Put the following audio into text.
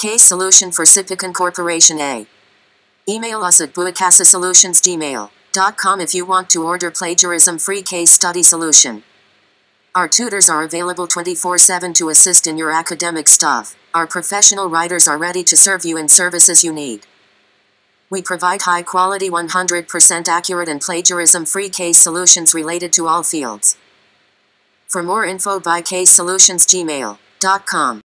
Case solution for Sipican Corporation A. Email us at buicasasolutions@gmail.com if you want to order plagiarism-free case study solution. Our tutors are available 24/7 to assist in your academic stuff. Our professional writers are ready to serve you in services you need. We provide high-quality 100% accurate and plagiarism-free case solutions related to all fields. For more info, buicasasolutions@gmail.com.